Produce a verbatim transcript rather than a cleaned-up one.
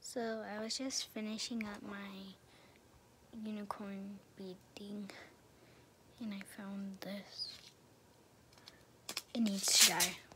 So I was just finishing up my unicorn beading and I found this. It needs to dry.